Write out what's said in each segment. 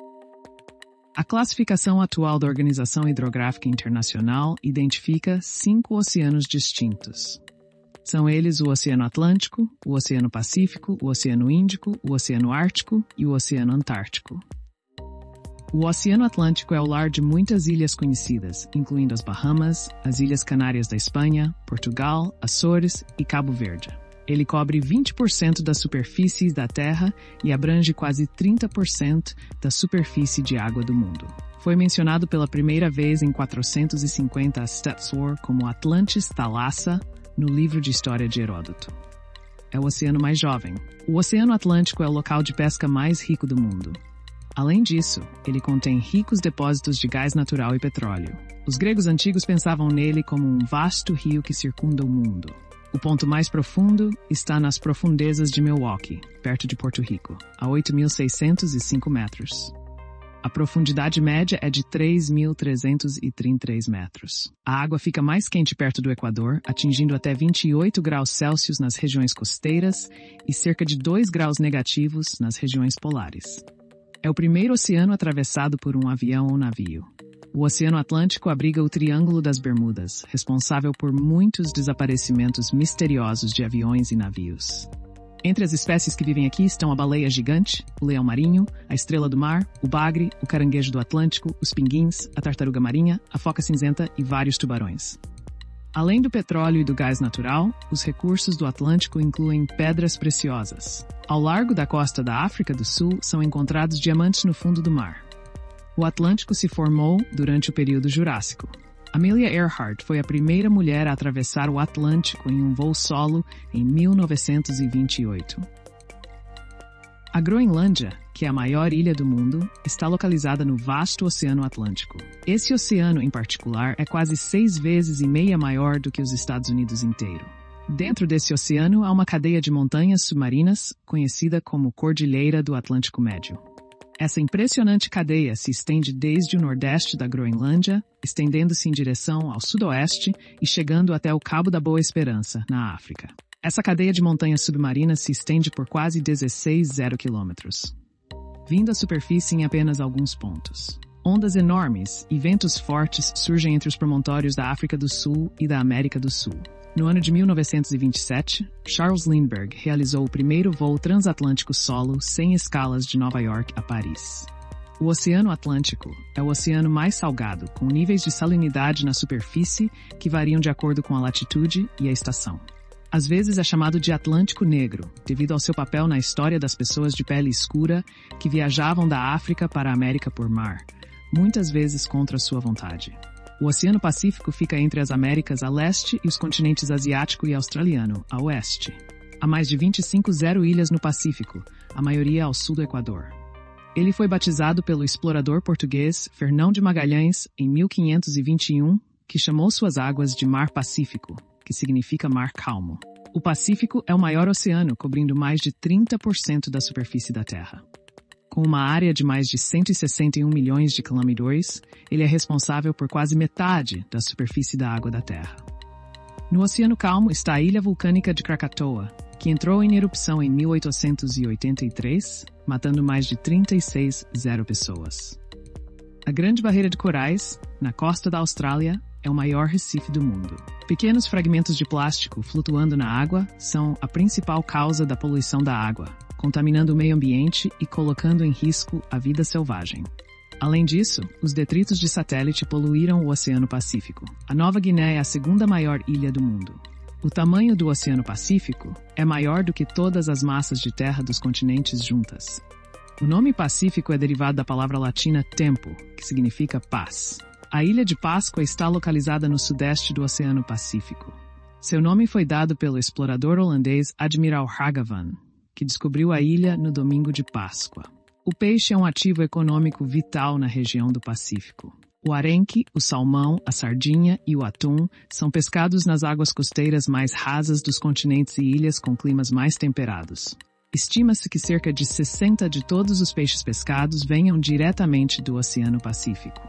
A classificação atual da Organização Hidrográfica Internacional identifica 5 oceanos distintos. São eles o Oceano Atlântico, o Oceano Pacífico, o Oceano Índico, o Oceano Ártico e o Oceano Antártico. O Oceano Atlântico é o lar de muitas ilhas conhecidas, incluindo as Bahamas, as Ilhas Canárias da Espanha, Portugal, Açores e Cabo Verde. Ele cobre 20% da superfície da Terra e abrange quase 30% da superfície de água do mundo. Foi mencionado pela primeira vez em 450 a.C. como Atlantis Thalassa, no livro de história de Heródoto. É o oceano mais jovem. O Oceano Atlântico é o local de pesca mais rico do mundo. Além disso, ele contém ricos depósitos de gás natural e petróleo. Os gregos antigos pensavam nele como um vasto rio que circunda o mundo. O ponto mais profundo está nas profundezas de Milwaukee, perto de Porto Rico, a 8.605 metros. A profundidade média é de 3.333 metros. A água fica mais quente perto do Equador, atingindo até 28 graus Celsius nas regiões costeiras e cerca de 2 graus negativos nas regiões polares. É o primeiro oceano atravessado por um avião ou navio. O Oceano Atlântico abriga o Triângulo das Bermudas, responsável por muitos desaparecimentos misteriosos de aviões e navios. Entre as espécies que vivem aqui estão a baleia gigante, o leão marinho, a estrela do mar, o bagre, o caranguejo do Atlântico, os pinguins, a tartaruga marinha, a foca cinzenta e vários tubarões. Além do petróleo e do gás natural, os recursos do Atlântico incluem pedras preciosas. Ao largo da costa da África do Sul são encontrados diamantes no fundo do mar. O Atlântico se formou durante o período Jurássico. Amelia Earhart foi a primeira mulher a atravessar o Atlântico em um voo solo em 1928. A Groenlândia, que é a maior ilha do mundo, está localizada no vasto Oceano Atlântico. Esse oceano, em particular, é quase 6,5 vezes maior do que os Estados Unidos inteiro. Dentro desse oceano há uma cadeia de montanhas submarinas, conhecida como Cordilheira do Atlântico Médio. Essa impressionante cadeia se estende desde o nordeste da Groenlândia, estendendo-se em direção ao sudoeste e chegando até o Cabo da Boa Esperança, na África. Essa cadeia de montanhas submarinas se estende por quase 16,0 quilômetros, vindo à superfície em apenas alguns pontos. Ondas enormes e ventos fortes surgem entre os promontórios da África do Sul e da América do Sul. No ano de 1927, Charles Lindbergh realizou o primeiro voo transatlântico solo sem escalas de Nova York a Paris. O Oceano Atlântico é o oceano mais salgado, com níveis de salinidade na superfície que variam de acordo com a latitude e a estação. Às vezes é chamado de Atlântico Negro, devido ao seu papel na história das pessoas de pele escura que viajavam da África para a América por mar, muitas vezes contra sua vontade. O Oceano Pacífico fica entre as Américas a leste e os continentes asiático e australiano, a oeste. Há mais de 25 ilhas no Pacífico, a maioria ao sul do Equador. Ele foi batizado pelo explorador português Fernão de Magalhães em 1521, que chamou suas águas de Mar Pacífico, que significa Mar Calmo. O Pacífico é o maior oceano, cobrindo mais de 30% da superfície da Terra. Com uma área de mais de 161 milhões de km², ele é responsável por quase metade da superfície da água da Terra. No Oceano Calmo está a ilha vulcânica de Krakatoa, que entrou em erupção em 1883, matando mais de 36,0 pessoas. A Grande Barreira de Corais, na costa da Austrália, é o maior recife do mundo. Pequenos fragmentos de plástico flutuando na água são a principal causa da poluição da água, contaminando o meio ambiente e colocando em risco a vida selvagem. Além disso, os detritos de satélite poluíram o Oceano Pacífico. A Nova Guiné é a segunda maior ilha do mundo. O tamanho do Oceano Pacífico é maior do que todas as massas de terra dos continentes juntas. O nome Pacífico é derivado da palavra latina tempo, que significa paz. A ilha de Páscoa está localizada no sudeste do Oceano Pacífico. Seu nome foi dado pelo explorador holandês Admiral Hagavan, que descobriu a ilha no domingo de Páscoa. O peixe é um ativo econômico vital na região do Pacífico. O arenque, o salmão, a sardinha e o atum são pescados nas águas costeiras mais rasas dos continentes e ilhas com climas mais temperados. Estima-se que cerca de 60 de todos os peixes pescados venham diretamente do Oceano Pacífico.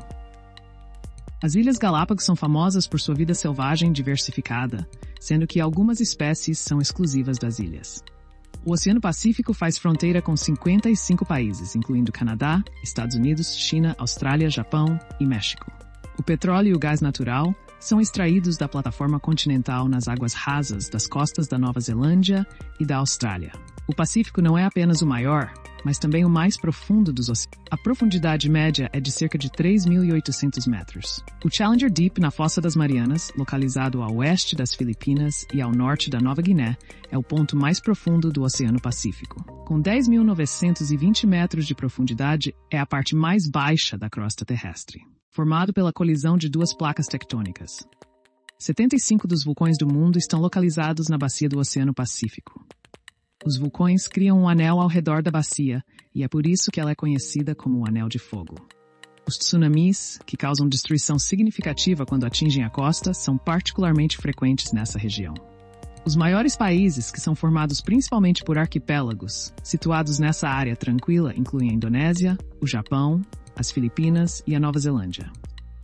As Ilhas Galápagos são famosas por sua vida selvagem diversificada, sendo que algumas espécies são exclusivas das ilhas. O Oceano Pacífico faz fronteira com 55 países, incluindo Canadá, Estados Unidos, China, Austrália, Japão e México. O petróleo e o gás natural são extraídos da plataforma continental nas águas rasas das costas da Nova Zelândia e da Austrália. O Pacífico não é apenas o maior, mas também o mais profundo dos oceanos. A profundidade média é de cerca de 3.800 metros. O Challenger Deep, na Fossa das Marianas, localizado a oeste das Filipinas e ao norte da Nova Guiné, é o ponto mais profundo do Oceano Pacífico. Com 10.920 metros de profundidade, é a parte mais baixa da crosta terrestre, formado pela colisão de duas placas tectônicas. 75 dos vulcões do mundo estão localizados na bacia do Oceano Pacífico. Os vulcões criam um anel ao redor da bacia, e é por isso que ela é conhecida como o Anel de Fogo. Os tsunamis, que causam destruição significativa quando atingem a costa, são particularmente frequentes nessa região. Os maiores países, que são formados principalmente por arquipélagos, situados nessa área tranquila, incluem a Indonésia, o Japão, as Filipinas e a Nova Zelândia.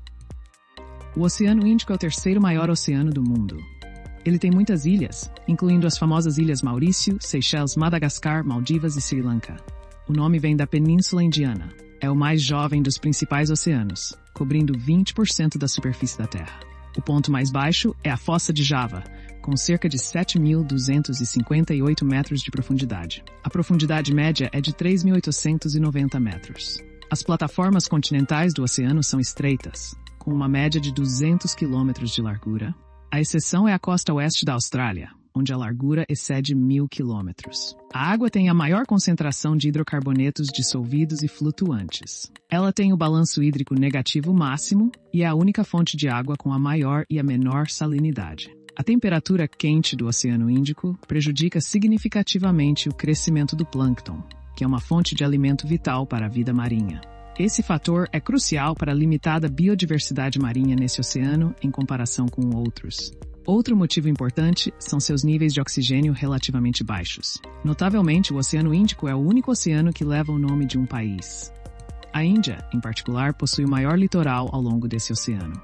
O Oceano Índico é o terceiro maior oceano do mundo. Ele tem muitas ilhas, incluindo as famosas ilhas Maurício, Seychelles, Madagascar, Maldivas e Sri Lanka. O nome vem da Península Indiana. É o mais jovem dos principais oceanos, cobrindo 20% da superfície da Terra. O ponto mais baixo é a Fossa de Java, com cerca de 7.258 metros de profundidade. A profundidade média é de 3.890 metros. As plataformas continentais do oceano são estreitas, com uma média de 200 quilômetros de largura. A exceção é a costa oeste da Austrália, onde a largura excede 1.000 quilômetros. A água tem a maior concentração de hidrocarbonetos dissolvidos e flutuantes. Ela tem o balanço hídrico negativo máximo e é a única fonte de água com a maior e a menor salinidade. A temperatura quente do Oceano Índico prejudica significativamente o crescimento do plâncton, que é uma fonte de alimento vital para a vida marinha. Esse fator é crucial para a limitada biodiversidade marinha nesse oceano em comparação com outros. Outro motivo importante são seus níveis de oxigênio relativamente baixos. Notavelmente, o Oceano Índico é o único oceano que leva o nome de um país. A Índia, em particular, possui o maior litoral ao longo desse oceano.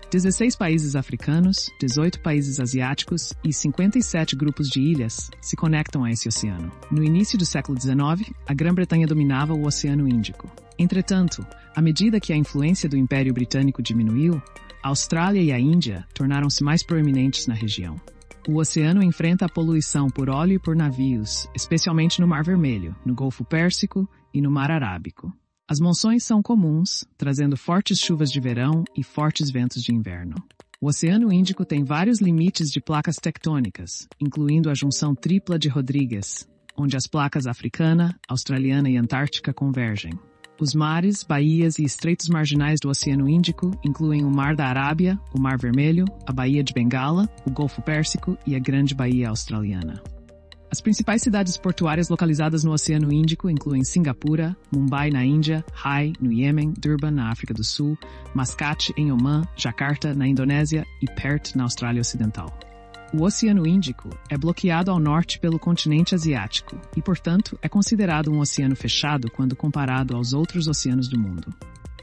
16 países africanos, 18 países asiáticos e 57 grupos de ilhas se conectam a esse oceano. No início do século XIX, a Grã-Bretanha dominava o Oceano Índico. Entretanto, à medida que a influência do Império Britânico diminuiu, a Austrália e a Índia tornaram-se mais proeminentes na região. O oceano enfrenta a poluição por óleo e por navios, especialmente no Mar Vermelho, no Golfo Pérsico e no Mar Arábico. As monções são comuns, trazendo fortes chuvas de verão e fortes ventos de inverno. O Oceano Índico tem vários limites de placas tectônicas, incluindo a junção tripla de Rodrigues, onde as placas africana, australiana e antártica convergem. Os mares, baías e estreitos marginais do Oceano Índico incluem o Mar da Arábia, o Mar Vermelho, a Baía de Bengala, o Golfo Pérsico e a Grande Baía Australiana. As principais cidades portuárias localizadas no Oceano Índico incluem Singapura, Mumbai na Índia, Hai no Iêmen, Durban na África do Sul, Mascate em Omã, Jakarta na Indonésia e Perth na Austrália Ocidental. O Oceano Índico é bloqueado ao norte pelo continente asiático e, portanto, é considerado um oceano fechado quando comparado aos outros oceanos do mundo.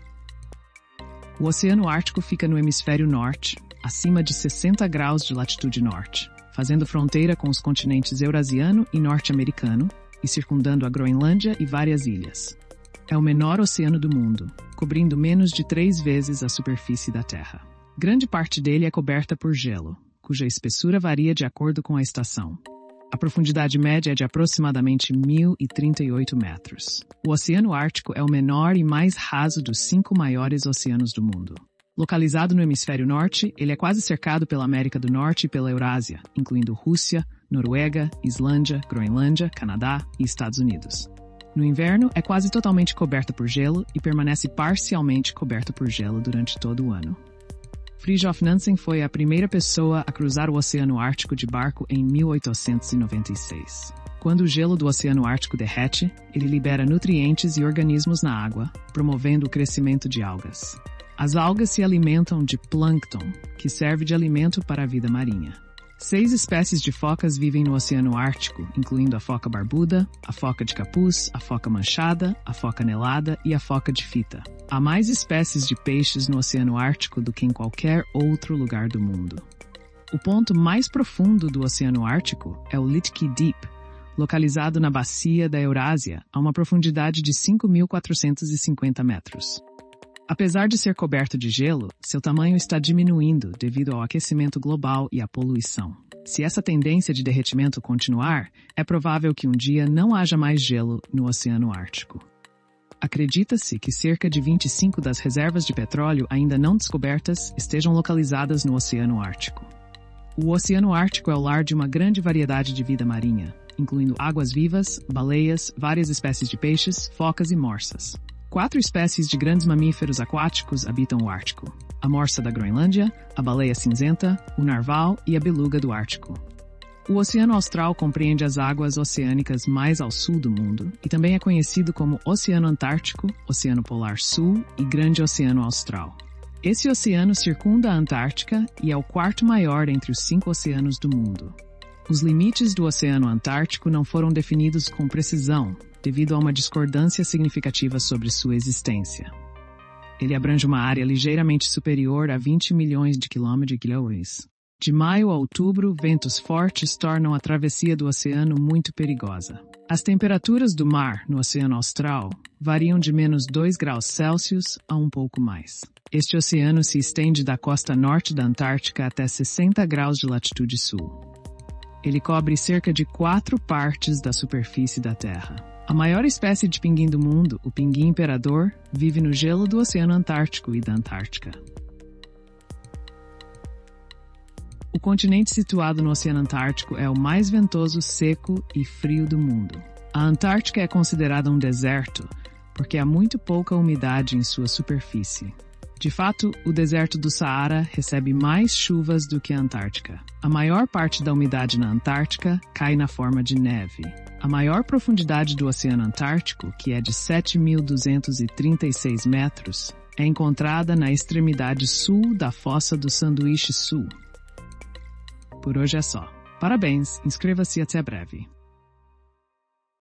O Oceano Ártico fica no hemisfério norte, acima de 60 graus de latitude norte, fazendo fronteira com os continentes eurasiano e norte-americano e circundando a Groenlândia e várias ilhas. É o menor oceano do mundo, cobrindo menos de 3 vezes a superfície da Terra. Grande parte dele é coberta por gelo, cuja espessura varia de acordo com a estação. A profundidade média é de aproximadamente 1.038 metros. O Oceano Ártico é o menor e mais raso dos 5 maiores oceanos do mundo. Localizado no hemisfério norte, ele é quase cercado pela América do Norte e pela Eurásia, incluindo Rússia, Noruega, Islândia, Groenlândia, Canadá e Estados Unidos. No inverno, é quase totalmente coberta por gelo e permanece parcialmente coberta por gelo durante todo o ano. Fridtjof Nansen foi a primeira pessoa a cruzar o Oceano Ártico de barco em 1896. Quando o gelo do Oceano Ártico derrete, ele libera nutrientes e organismos na água, promovendo o crescimento de algas. As algas se alimentam de plâncton, que serve de alimento para a vida marinha. 6 espécies de focas vivem no Oceano Ártico, incluindo a foca barbuda, a foca de capuz, a foca manchada, a foca anelada e a foca de fita. Há mais espécies de peixes no Oceano Ártico do que em qualquer outro lugar do mundo. O ponto mais profundo do Oceano Ártico é o Litki Deep, localizado na bacia da Eurásia, a uma profundidade de 5.450 metros. Apesar de ser coberto de gelo, seu tamanho está diminuindo devido ao aquecimento global e à poluição. Se essa tendência de derretimento continuar, é provável que um dia não haja mais gelo no Oceano Ártico. Acredita-se que cerca de 25 das reservas de petróleo ainda não descobertas estejam localizadas no Oceano Ártico. O Oceano Ártico é o lar de uma grande variedade de vida marinha, incluindo águas-vivas, baleias, várias espécies de peixes, focas e morsas. 4 espécies de grandes mamíferos aquáticos habitam o Ártico: a morsa da Groenlândia, a baleia cinzenta, o narval e a beluga do Ártico. O Oceano Austral compreende as águas oceânicas mais ao sul do mundo e também é conhecido como Oceano Antártico, Oceano Polar Sul e Grande Oceano Austral. Esse oceano circunda a Antártica e é o quarto maior entre os 5 oceanos do mundo. Os limites do Oceano Antártico não foram definidos com precisão, devido a uma discordância significativa sobre sua existência. Ele abrange uma área ligeiramente superior a 20 milhões de quilômetros. De maio a outubro, ventos fortes tornam a travessia do oceano muito perigosa. As temperaturas do mar no Oceano Austral variam de menos 2 graus Celsius a um pouco mais. Este oceano se estende da costa norte da Antártica até 60 graus de latitude sul. Ele cobre cerca de 4 partes da superfície da Terra. A maior espécie de pinguim do mundo, o pinguim imperador, vive no gelo do Oceano Antártico e da Antártica. O continente situado no Oceano Antártico é o mais ventoso, seco e frio do mundo. A Antártica é considerada um deserto porque há muito pouca umidade em sua superfície. De fato, o deserto do Saara recebe mais chuvas do que a Antártica. A maior parte da umidade na Antártica cai na forma de neve. A maior profundidade do Oceano Antártico, que é de 7.236 metros, é encontrada na extremidade sul da Fossa do Sanduíche Sul. Por hoje é só. Parabéns, inscreva-se e até breve.